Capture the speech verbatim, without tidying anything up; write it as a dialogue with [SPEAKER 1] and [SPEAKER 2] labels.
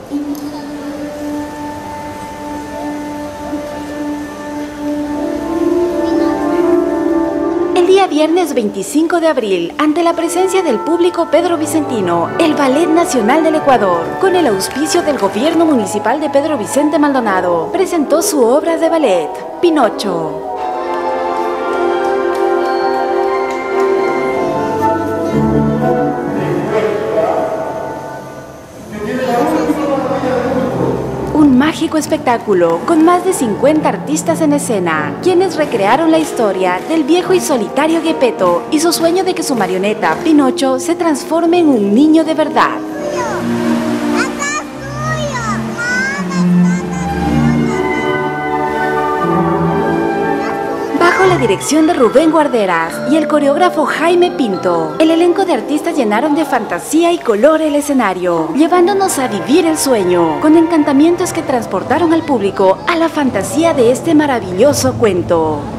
[SPEAKER 1] El día viernes veinticinco de abril, ante la presencia del público Pedro Vicentino, el Ballet Nacional del Ecuador, con el auspicio del Gobierno Municipal de Pedro Vicente Maldonado, presentó su obra de ballet, Pinocho. Un mágico espectáculo con más de cincuenta artistas en escena, quienes recrearon la historia del viejo y solitario Geppetto y su sueño de que su marioneta, Pinocho, se transforme en un niño de verdad. Bajo la dirección de Rubén Guarderas y el coreógrafo Jaime Pinto, el elenco de artistas llenaron de fantasía y color el escenario, llevándonos a vivir el sueño, con encantamientos que transportaron al público a la fantasía de este maravilloso cuento.